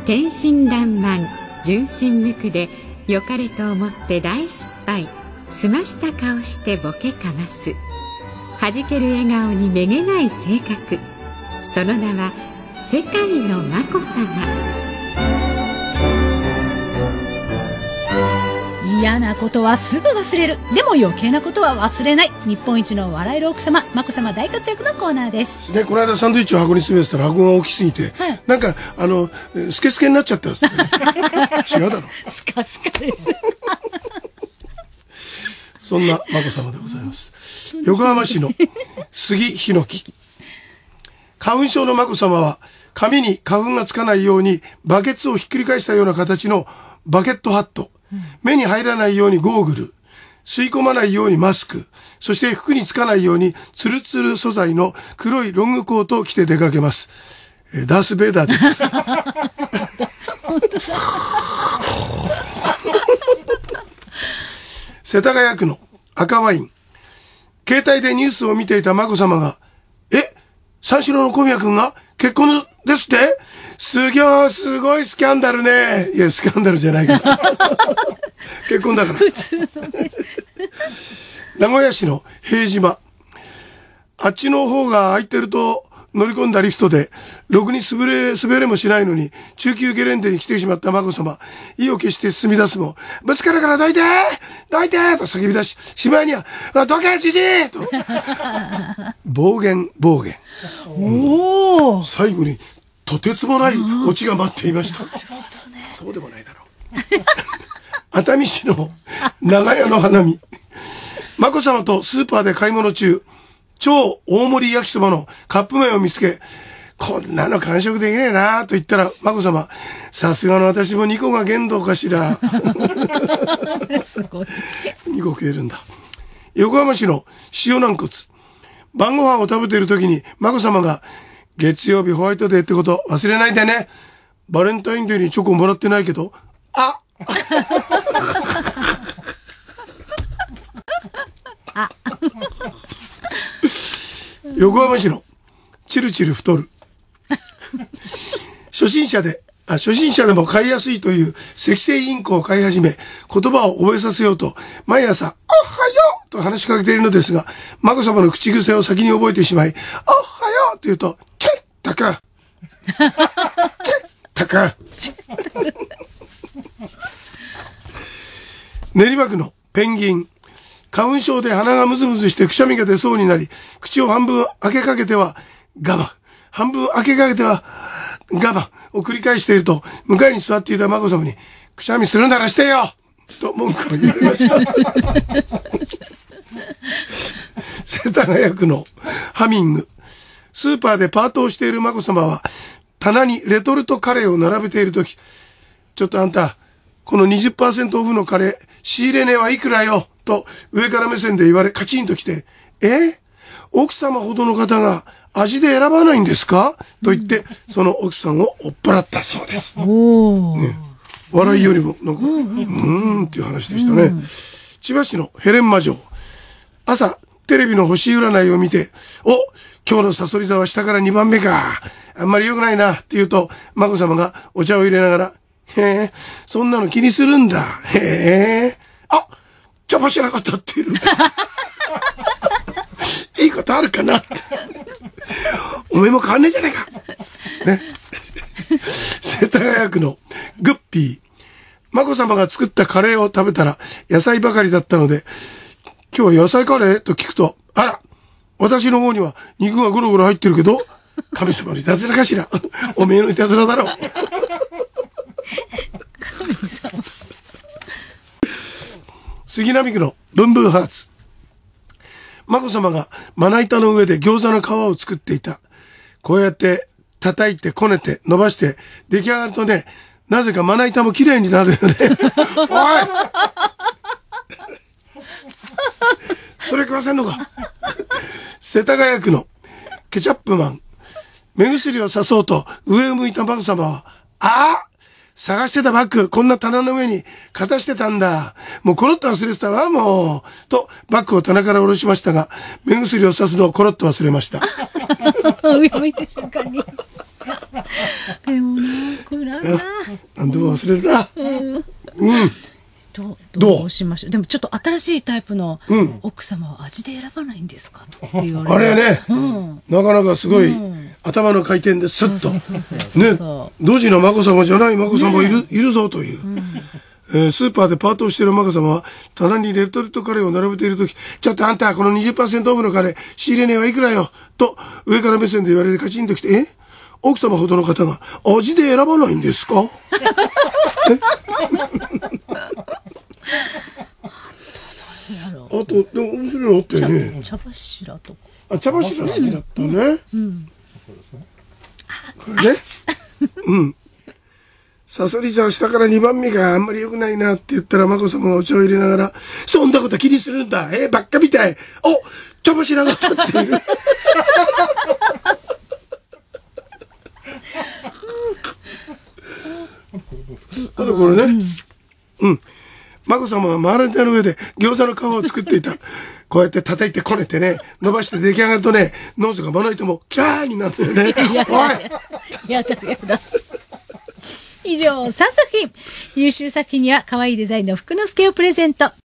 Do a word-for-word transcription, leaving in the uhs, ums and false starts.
天真爛漫純真無垢で良かれと思って大失敗、すました顔してボケかます弾ける笑顔にめげない性格、その名は世界の眞子さま。 嫌なことはすぐ忘れる、でも余計なことは忘れない、日本一の笑える奥様、眞子さま大活躍のコーナーです。 ね、この間サンドイッチを箱に詰めてたら箱が大きすぎて、はい、なんかあのスケスケになっちゃったんです、ね、違うだろスカスカですそんな眞子さまでございます。横浜市の杉ヒノキ。花粉症の眞子さまは髪に花粉がつかないようにバケツをひっくり返したような形のバケットハット、目に入らないようにゴーグル、吸い込まないようにマスク、そして服につかないようにツルツル素材の黒いロングコートを着て出かけます。えー、ダース・ベイダーです世田谷区の赤ワイン。携帯でニュースを見ていた眞子さまが、え、三四郎の小宮君が結婚ですって、すぎょー、すごいスキャンダルね。いや、スキャンダルじゃないから結婚だから普通の、ね、名古屋市の平島。あっちの方が空いてると乗り込んだリフトでろくに滑れ滑れもしないのに中級ゲレンデに来てしまった眞子さま、意を決して進み出すも、ぶつかるからどいてどいてと叫び出し、しまいにはどけじじいと暴言暴言。おー、最後にとてつもないオチが待っていました。なるほどね。そうでもないだろう熱海市の長屋の花見。眞子さまとスーパーで買い物中、超大盛り焼きそばのカップ麺を見つけ、こんなの完食できねえなと言ったら、眞子さま、さすがの私もにこが限度かしらすごいにこ食えるんだ。横浜市の塩軟骨。晩ご飯を食べている時に眞子さまが、月曜日ホワイトデーってこと忘れないでね。バレンタインデーにチョコもらってないけど、ああ横浜市のチルチル太る。初心者で、あ、初心者でも買いやすいという赤星インコを買い始め、言葉を覚えさせようと、毎朝、おはようと話しかけているのですが、眞子さまの口癖を先に覚えてしまい、おはようと言うと、チェッタカチェッタカ練馬区のペンギン。花粉症で鼻がムズムズしてくしゃみが出そうになり、口を半分開けかけては我慢、半分開けかけては我慢を繰り返していると、向かいに座っていた眞子さまに、くしゃみするならしてよと文句を言われました世田谷区のハミング。スーパーでパートをしている眞子さまは、棚にレトルトカレーを並べているとき、ちょっとあんた、この にじゅっパーセント オフのカレー、仕入れ値はいくらよと上から目線で言われ、カチンときて、え奥様ほどの方が味で選ばないんですかと言って、その奥さんを追っ払ったそうです。おね、笑いよりも、なんか、うーんっていう話でしたね。千葉市のヘレンマ城。朝、テレビの星占いを見て、お、今日のサソリ座は下からにばんめか。あんまり良くないなって言うと、眞子さまがお茶を入れながら、へえ、そんなの気にするんだ。へえ。あ、茶葉しなかったって言う。いいことあるかなって。おめえも変わんねえじゃねえか。ね。世田谷区のグッピー。眞子さまが作ったカレーを食べたら野菜ばかりだったので、今日は野菜カレーと聞くと、あら、私の方には肉がゴロゴロ入ってるけど、神様のいたずらかしら。おめえのいたずらだろ。神様。杉並区のブンブンハーツ。眞子さまがまな板の上で餃子の皮を作っていた。こうやって叩いてこねて伸ばして出来上がるとね、なぜかまな板も綺麗になるよね。おいそれ食わせんのか。世田谷区のケチャップマン。目薬をさそうと上を向いた眞子さまは、ああ探してたバッグ、こんな棚の上にかたしてたんだ。もうコロッと忘れてたわ、もう。と、バッグを棚から下ろしましたが、目薬をさすのをコロッと忘れました。 上を向いた瞬間に。 でもな、これあるな。 何でも忘れるな。うん。 どう、 どうどうしましょう。でもちょっと新しいタイプのうん奥様は味で選ばないんですかって言われる。 あれね、 うん。 なかなかすごい、 うん頭の回転ですっと。 そうそうそうそうねそ、 ドジな眞子さまじゃない眞子さまもいる、いるぞという。えースーパーでパートをしている眞子さまは、棚にレトルトカレーを並べているとき、ちょっとあんた、この にじゅっパーセント オフのカレー、仕入れ値はいくらよと、上から目線で言われてカチンときて、え奥様ほどの方が、味で選ばないんですかあと、でも面白いのあったよね。 茶柱とか。 あ、茶柱好きだったね。これね。うん。さそり座下からにばんめがあんまり良くないなって言ったら、眞子さまがお茶を入れながら、そんなこと気にするんだ。えー、ばっかみたい。お、茶柱が立っている。あとこれね。うん。眞子さまはマーランタの上で餃子の皮を作っていた。こうやって叩いてこねてね、伸ばして出来上がるとね、ノーズがまな板もキラーになってるね。おいやだやだ。以上さんさく品。優秀作品には可愛いデザインの福之助をプレゼント。